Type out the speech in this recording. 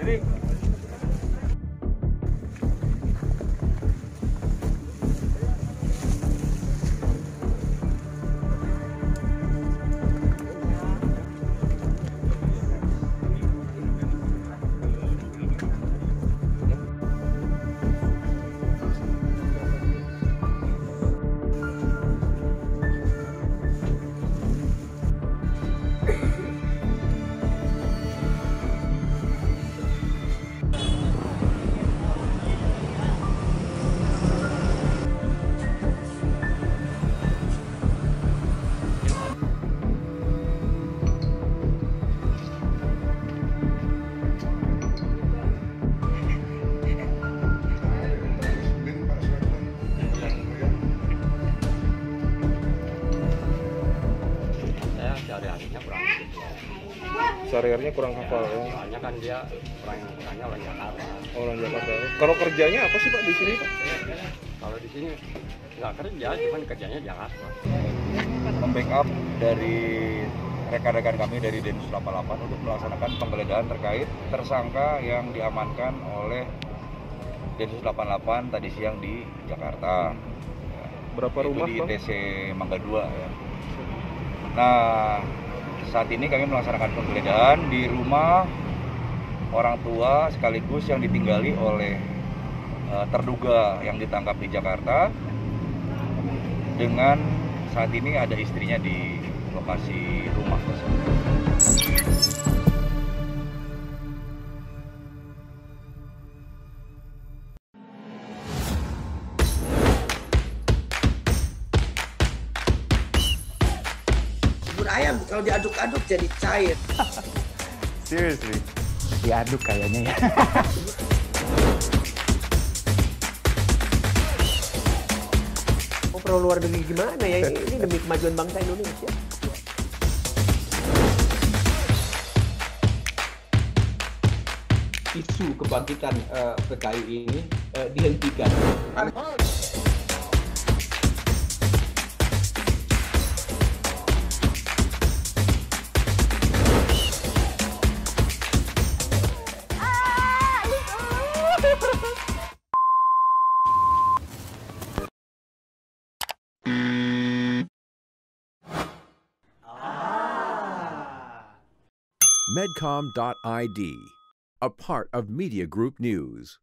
Sehari-harinya kurang hafal ya. Soalnya kan dia orang Jakarta. Orang Jakarta. Kalau kerjanya apa sih Pak di sini Pak? Kalau di sini nggak kerja, cuman kerjanya Jakarta. Membackup dari rekan-rekan kami dari Densus 88 untuk melaksanakan penggeledahan terkait tersangka yang diamankan oleh Densus 88 tadi siang di Jakarta. Berapa rumah di Bang? ITC Mangga 2 ya. Nah, saat ini kami melaksanakan penggeledahan di rumah orang tua sekaligus yang ditinggali oleh terduga yang ditangkap di Jakarta, dengan saat ini ada istrinya di lokasi rumah tersebut. Ayam kalau diaduk-aduk jadi cair. Seriously? Diaduk kayaknya ya. Oh, perlu luar negeri gimana ya? Ini demi kemajuan bangsa Indonesia. Isu kebangkitan PKI ini dihentikan. Medcom.id, a part of Media Group News.